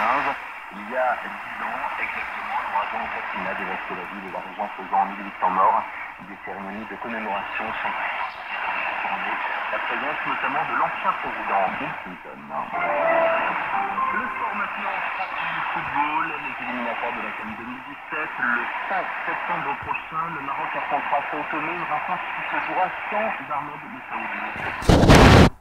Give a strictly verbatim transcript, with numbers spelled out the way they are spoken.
quinze. Il y a dix ans, exactement, l'ouragan Katrina dévastait la ville et la région, faisant mille huit cents morts. Des cérémonies de commémoration sont tournées. La présence notamment de l'ancien président Bill Clinton. Le sport maintenant, du football, les éliminatoires de la CAN deux mille dix-sept. Le cinq septembre prochain, le Maroc affrontera Sao Tomé, une rencontre qui se jouera sans Ahmed Messaoudi.